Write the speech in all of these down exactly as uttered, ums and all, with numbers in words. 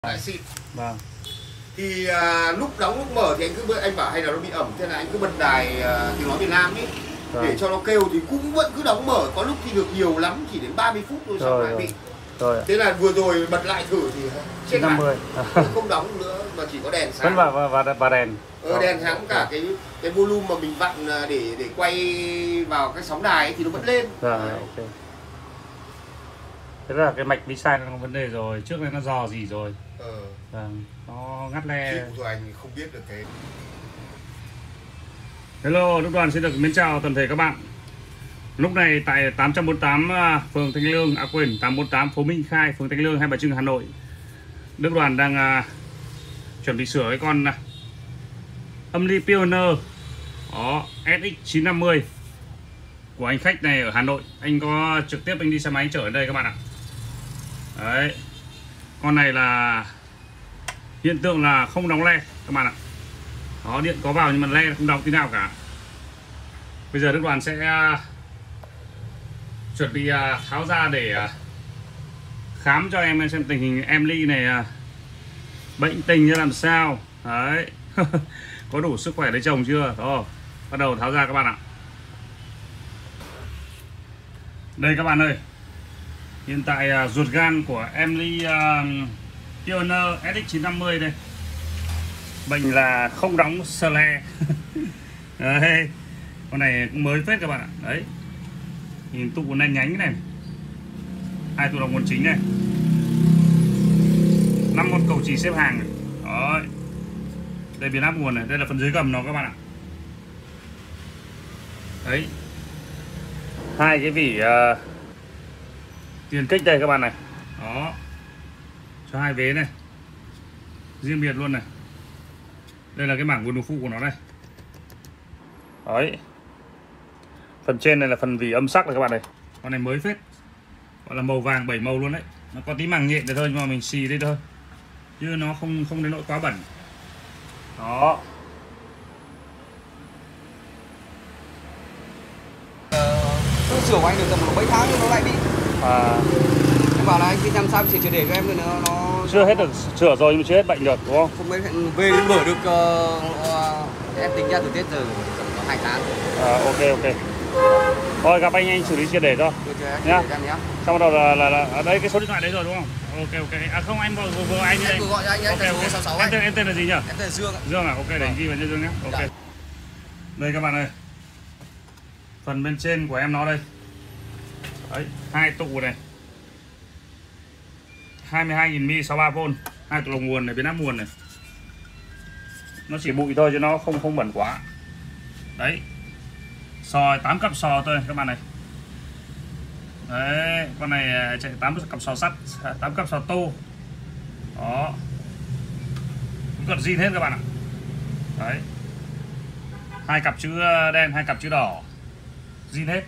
Lại xịn. Vâng. Thì à, lúc đóng lúc mở thì anh cứ anh bảo hay là nó bị ẩm, thế là anh cứ bật đài à, tiếng nói Việt Nam ấy Vâng. để cho nó kêu thì cũng vẫn cứ đóng mở, có lúc thì được nhiều lắm chỉ đến ba mươi phút thôi, xong lại bị. Rồi. Thế là vừa rồi bật lại thử thì chết năm mươi. không, không đóng nữa mà chỉ có đèn sáng. Vẫn và và và đèn. Ờ, đèn sáng cả cái cái volume mà mình vặn để để quay vào cái sóng đài ấy, thì nó vẫn lên. Vâng, ok. Thế là cái mạch vi sai nó có vấn đề rồi, trước đây nó dò gì rồi. Ờ. Vâng, nó ngắt le. Chịu rồi, anh không biết được cái. Hello, Đức Đoàn xin được mến chào toàn thể các bạn. Lúc này tại tám trăm bốn mươi tám phường Thanh Lương, à quên, tám trăm bốn mươi tám phố Minh Khai, phường Thanh Lương, Hai Bà Trưng, Hà Nội. Đức Đoàn đang uh, chuẩn bị sửa cái con uh, âm ly Pioneer đó, S X chín năm mươi của anh khách này ở Hà Nội. Anh có trực tiếp anh đi xe máy chở đến đây các bạn ạ. Đấy, con này là hiện tượng là không đóng le các bạn ạ. Đó, điện có vào nhưng mà le không đóng tí nào cả. Bây giờ Đức Đoàn sẽ uh, chuẩn bị uh, tháo ra để uh, khám cho em xem tình hình em ly này uh, bệnh tình như làm sao. Đấy. Có đủ sức khỏe lấy chồng chưa? Đó, bắt đầu tháo ra các bạn ạ. Đây các bạn ơi, hiện tại uh, ruột gan của em ly uh, Pioneer S X chín năm mươi đây, bệnh là không đóng sờ le. Đấy, con này cũng mới phết các bạn ạ. Đấy, nhìn tụ đen nhánh này, hai tụ đồng nguồn chính này, năm con cầu chì xếp hàng này. Đấy, đây biến áp nguồn này, đây là phần dưới gầm nó các bạn ạ. Đấy, hai cái vỉ uh, tiền kích đây các bạn này. Đó, cho hai vế này riêng biệt luôn này. Đây là cái mảng nguồn đồ phụ của nó đây. Đấy, phần trên này là phần vỉ âm sắc này các bạn này. Con này mới phết, gọi là màu vàng bảy màu luôn đấy. Nó có tí màng nhện để thôi nhưng mà mình xì đây thôi, chứ nó không không đến nỗi quá bẩn. Đó. Tôi sửa của anh được tầm mấy tháng nó lại bị. À. Em bảo là anh xin làm sao sửa để cho em rồi nó nó chưa hết được sửa rồi nhưng chưa hết bệnh được đúng không? Không mấy về đến mở được uh, uh, em tính ra từ Tết giờ có hai tháng. À, ok ok. Thôi gặp anh anh xử lý triệt để cho. Được chưa anh? Nhá. Em nhá. Xong bắt đầu là, là, là ở đây cái số điện thoại đấy rồi đúng không? Ok ok. À không, anh vừa vừa, vừa anh đi đây. Anh vừa gọi cho anh nhá. Okay, okay. sáu sáu Em tên em tên là gì nhỉ? Em tên là Dương ạ. Dương à? Ok, để anh ghi vào cho Dương nhé. Ok. Dạ. Đây các bạn ơi, phần bên trên của em nó đây. Đấy, hai tụ này, hai mươi hai nghìn mi sáu mươi ba vôn, hai tụ lồng nguồn này, biến áp nguồn này. Nó chỉ bụi thôi chứ nó không không bẩn quá. Đấy, sò tám cặp sò thôi các bạn này. Đấy, con này chạy tám cặp sò sắt, tám cặp sò tô. Đó, cũng còn zin hết các bạn ạ. Đấy, hai cặp chữ đen, hai cặp chữ đỏ, zin hết.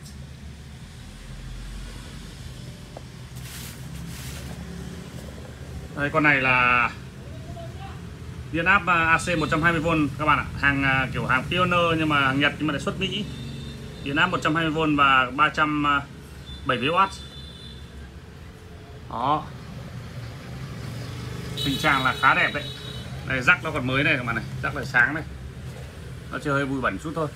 Đây, con này là điện áp a xê một trăm hai mươi vôn các bạn ạ, hàng kiểu hàng Pioneer nhưng mà hàng Nhật nhưng mà lại xuất Mỹ. Điện áp một trăm hai mươi vôn và ba trăm bảy mươi oát. Đó, tình trạng là khá đẹp đấy. Đây, rắc nó còn mới này các bạn này, rắc là sáng này, nó chưa hơi bụi bẩn chút thôi.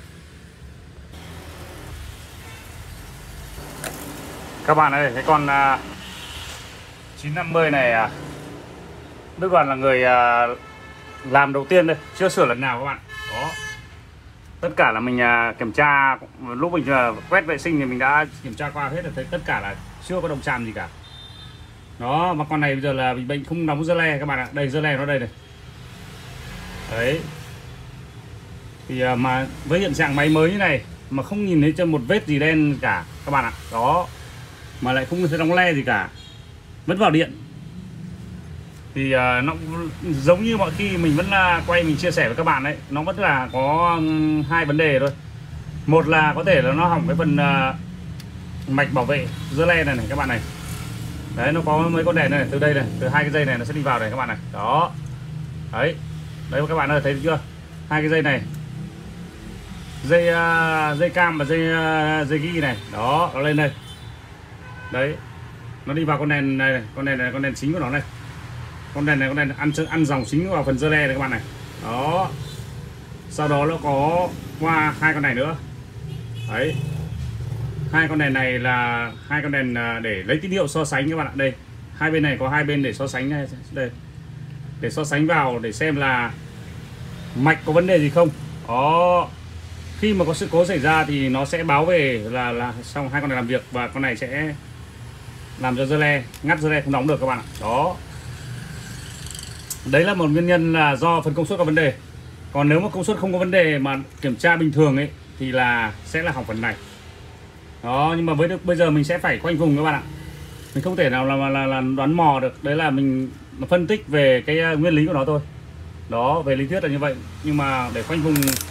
Các bạn ơi, cái con uh, chín năm mươi này uh, Đức Đoàn là người uh, làm đầu tiên đây, chưa sửa lần nào các bạn. Đó, tất cả là mình uh, kiểm tra, lúc mình uh, quét vệ sinh thì mình đã kiểm tra qua hết rồi, thấy tất cả là chưa có động chạm gì cả. Đó, mà con này bây giờ là bị bệnh không đóng dơ le các bạn ạ. Đây, dơ le nó đây này. Đấy, thì uh, mà với hiện trạng máy mới như này mà không nhìn thấy cho một vết gì đen cả các bạn ạ. Đó, mà lại không thấy đóng le gì cả, vẫn vào điện. Thì uh, nó giống như mọi khi mình vẫn uh, quay mình chia sẻ với các bạn đấy, nó vẫn là có um, hai vấn đề thôi. Một là có thể là nó hỏng cái phần uh, mạch bảo vệ dơ le này này các bạn này. Đấy, nó có mấy con đèn này, từ đây này, từ hai cái dây này nó sẽ đi vào này các bạn này. Đó, đấy, đấy các bạn ơi, thấy chưa? Hai cái dây này, dây uh, dây cam và dây uh, dây ghi này. Đó, nó lên đây. Đấy, nó đi vào con đèn này, này. Con đèn này, con đèn chính của nó này. con đèn này con đèn ăn ăn dòng chính vào phần dơ le này các bạn này. Đó, sau đó nó có qua hai con này nữa đấy. Hai con đèn này là hai con đèn để lấy tín hiệu so sánh các bạn ạ. Đây, hai bên này có hai bên để so sánh này. Đây, để so sánh vào để xem là mạch có vấn đề gì không. Đó, khi mà có sự cố xảy ra thì nó sẽ báo về là là xong hai con này làm việc, và con này sẽ làm cho dơ le ngắt, dơ le không đóng được các bạn ạ. Đó, đấy là một nguyên nhân là do phần công suất có vấn đề. Còn nếu mà công suất không có vấn đề mà kiểm tra bình thường ấy thì là sẽ là hỏng phần này. Đó, nhưng mà với bây giờ mình sẽ phải khoanh vùng các bạn ạ. Mình không thể nào là, là, là đoán mò được. Đấy là mình phân tích về cái nguyên lý của nó thôi. Đó, về lý thuyết là như vậy. Nhưng mà để khoanh vùng,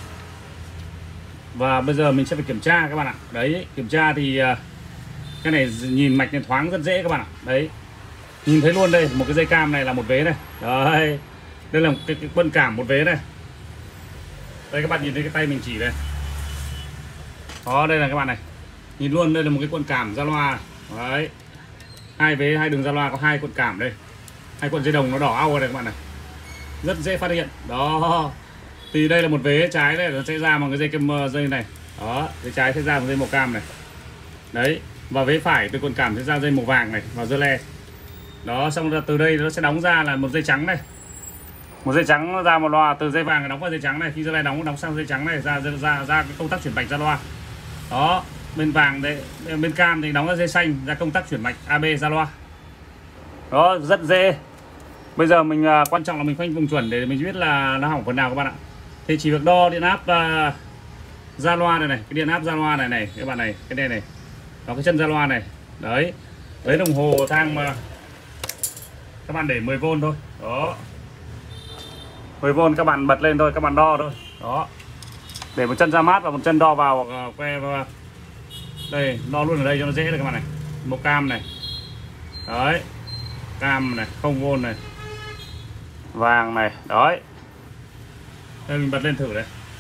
và bây giờ mình sẽ phải kiểm tra các bạn ạ. Đấy, kiểm tra thì cái này nhìn mạch này thoáng rất dễ các bạn ạ. Đấy, nhìn thấy luôn đây, một cái dây cam này là một vế này. Đấy, đây là một cái, cái quân cảm một vế này. Đây các bạn nhìn thấy cái tay mình chỉ đây. Đó, đây là các bạn này. Nhìn luôn, đây là một cái quân cảm ra loa. Đấy, hai vế, hai đường ra loa có hai quân cảm đây. Hai quân dây đồng nó đỏ au này các bạn này. Rất dễ phát hiện. Đó, thì đây là một vế trái này, nó sẽ ra một cái dây kem dây này. Đó, vế trái sẽ ra một dây màu cam này. Đấy, và vế phải từ quân cảm sẽ ra dây màu vàng này vào dơ le. Đó, xong rồi từ đây nó sẽ đóng ra là một dây trắng này. Một dây trắng nó ra một loa, từ dây vàng đóng vào dây trắng này, khi dơ le đóng đóng sang dây trắng này, ra ra ra, ra cái công tắc chuyển mạch ra loa. Đó, bên vàng đấy, bên cam thì đóng ra dây xanh, ra công tắc chuyển mạch a bê ra loa. Đó, rất dễ. Bây giờ mình uh, quan trọng là mình khoanh vùng chuẩn để mình biết là nó hỏng phần nào các bạn ạ. Thì chỉ việc đo điện áp uh, ra loa này này, cái điện áp ra loa này này các bạn này, cái này này, đó, cái chân ra loa này. Đấy, lấy đồng hồ thang mà các bạn để mười vôn thôi. Đó, mười vôn các bạn bật lên thôi, các bạn đo thôi. Đó, để một chân ra mát và một chân đo vào uh, que vào. Đây, đo luôn ở đây cho nó dễ này các bạn này. Màu cam này. Đấy, cam này, không vôn này, vàng này. Đấy, đây mình bật lên thử đây.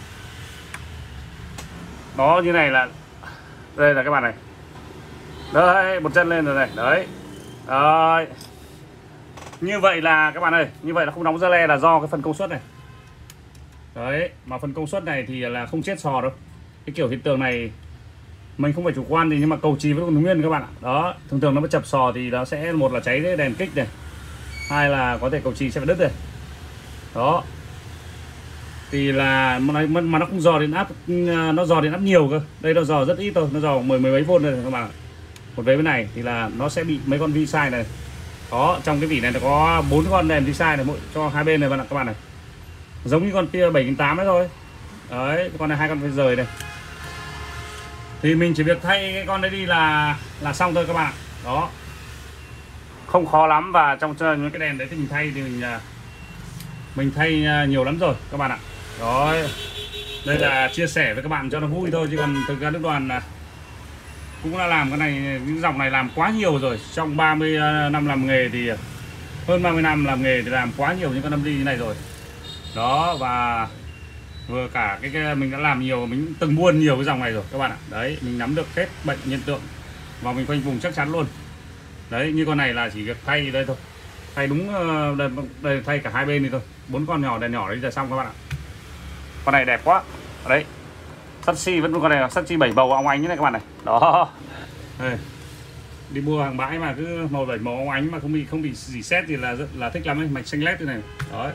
Đó, như này là đây là các bạn này. Đấy, một chân lên rồi này. Đấy. Đấy, như vậy là các bạn ơi, như vậy là không đóng dơ le là do cái phần công suất này. Đấy, mà phần công suất này thì là không chết sò đâu. Cái kiểu hiện tượng này mình không phải chủ quan thì, nhưng mà cầu trì vẫn còn nguyên các bạn ạ. Đó, thường thường nó mà chập sò thì nó sẽ, một là cháy đèn kích này, hai là có thể cầu trì sẽ phải đứt này. Đó, thì là mà nó không dò điện áp, nó dò điện áp nhiều cơ. Đây nó dò rất ít thôi, nó dò mười mười mấy vôn này các bạn. Một vế bên này thì là nó sẽ bị mấy con vi sai này. Đó, trong cái vỉ này nó có bốn con đèn vi sai này, mỗi cho hai bên này bạn ạ các bạn này. Giống như con kia bảy nghìn tám ấy thôi. Đấy, con này hai con phải rời này. Thì mình chỉ việc thay cái con đấy đi là là xong thôi các bạn. Đó, không khó lắm, và trong những cái đèn đấy thì mình thay thì mình mình thay nhiều lắm rồi các bạn ạ. Đó, đây là chia sẻ với các bạn cho nó vui thôi, chứ còn thực ra Đức Đoàn cũng đã làm cái này, những dòng này làm quá nhiều rồi. Trong ba mươi năm làm nghề thì hơn ba mươi năm làm nghề thì làm quá nhiều những con âm ly như này rồi. Đó, và vừa cả cái, cái mình đã làm nhiều, mình từng buôn nhiều cái dòng này rồi các bạn ạ. Đấy, mình nắm được hết bệnh hiện tượng và mình khoanh vùng chắc chắn luôn. Đấy, như con này là chỉ việc thay đây thôi, thay đúng đây, đây thay cả hai bên đi thôi, bốn con nhỏ đèn nhỏ đấy là xong các bạn ạ. Con này đẹp quá. Đấy, sắt xi vẫn con này là sắt xi bảy bầu óng ánh như này các bạn này. Đó, đây, đi mua hàng bãi mà cứ màu bảy màu óng ánh mà không bị không bị gì xét thì là rất là thích lắm ấy, mạch xanh led thế này. Đó.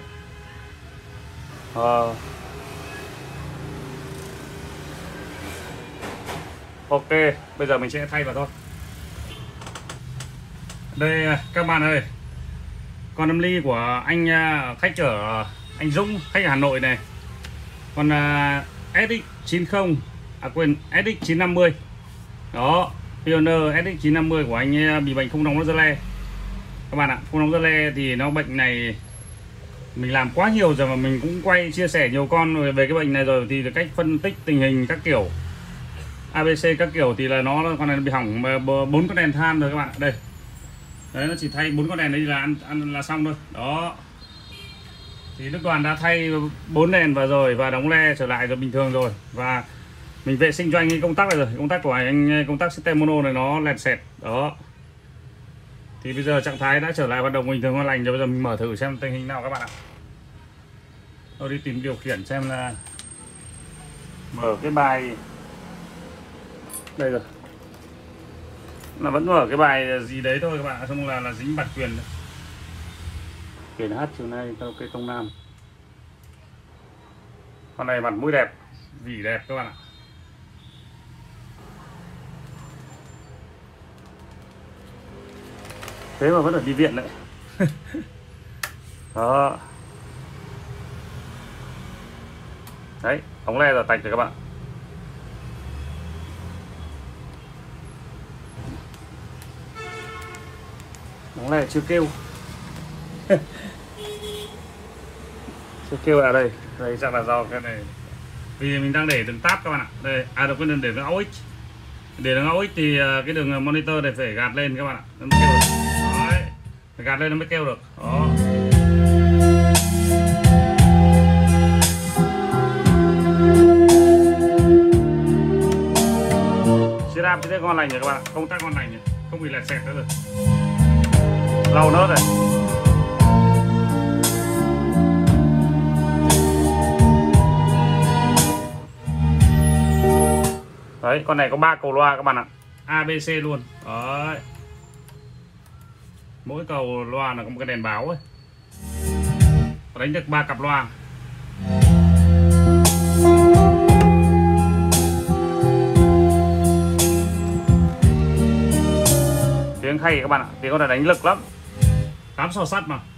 Ờ. Ok, bây giờ mình sẽ thay vào thôi. Đây các bạn ơi, con âm ly của anh khách chở anh Dũng, khách ở Hà Nội này. Con uh, ét ích chín mươi, à quên, ét ích chín năm mươi. Đó, Pioneer ét ích chín năm mươi của anh bị bệnh không đóng dơ le. Các bạn ạ, không đóng dơ le thì nó bệnh này mình làm quá nhiều rồi, mà mình cũng quay chia sẻ nhiều con về cái bệnh này rồi, thì cách phân tích tình hình các kiểu a bê xê các kiểu thì là nó con này bị hỏng bốn con đèn than rồi các bạn. Đây, đấy, nó chỉ thay bốn con đèn đấy là ăn, ăn là xong thôi. Đó, thì Đức Đoàn đã thay bốn đèn vào rồi và đóng le trở lại rồi bình thường rồi, và mình vệ sinh cho anh cái công tắc này rồi. Công tắc của anh, công tắc system mono này nó lẹt xẹt. Đó, Thì bây giờ trạng thái đã trở lại hoạt động bình thường ngon lành rồi. Bây giờ mình mở thử xem tình hình nào các bạn ạ. Tôi đi tìm điều khiển xem là mở cái bài đây rồi, là vẫn mở cái bài gì đấy thôi các bạn ạ, xong là là dính bản quyền đấy. Quyền hát chiều nay karaoke Tông Nam. Con này mặt mũi đẹp, vỉ đẹp các bạn ạ. Thế mà vẫn phải đi viện đấy. Đó. Đấy, ống le rồi tạch rồi các bạn. Ống le chưa kêu. Chưa kêu ở đây. Đây chắc là do cái này. Vì mình đang để đường tab các bạn ạ. Đây, à được cái đường để đường a u ích. Để đường a u ích thì cái đường monitor này phải gạt lên các bạn ạ. Nó mới kêu được. Đấy. Phải gạt lên nó mới kêu được. Đó. Xe đạp thì ngon lành rồi các bạn ạ. Công tác ngon lành rồi. Không bị lẹt xẹt nữa rồi. Lau nớt này. Đấy, con này có ba cầu loa các bạn ạ. a bê xê luôn. Đấy. Mỗi cầu loa là có một cái đèn báo ấy. Đánh được ba cặp loa. Tiếng hay các bạn ạ. Tiếng con này đánh lực lắm. Tám sò sắt mà.